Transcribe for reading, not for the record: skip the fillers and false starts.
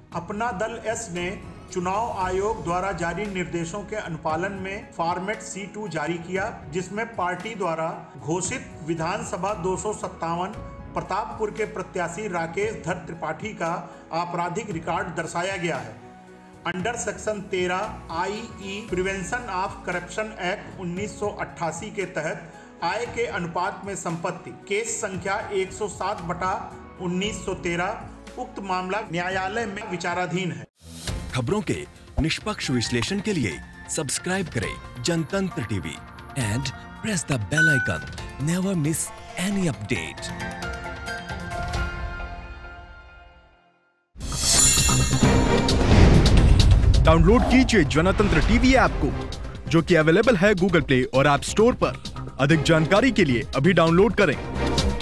अपना दल एस ने चुनाव आयोग द्वारा जारी निर्देशों के अनुपालन में फॉर्मेट C2 जारी किया, जिसमें पार्टी द्वारा घोषित विधानसभा 257 प्रतापपुर के प्रत्याशी राकेश धर त्रिपाठी का आपराधिक रिकॉर्ड दर्शाया गया है। Under section 13 IE prevention of corruption act 1988 के तहत आय के अनुपात में संपत्ति केस संख्या 107/1913 उक्त मामला न्यायालय में विचाराधीन है। खबरों के निष्पक्ष विश्लेषण के लिए सब्सक्राइब करें Jantantra TV and press the bell icon. Never miss any update. Download कीजिए जनतंत्र टीवी ऐप को, जो कि अवेलेबल है गूगल प्ले और ऐप स्टोर पर। अधिक जानकारी के लिए अभी डाउनलोड करें।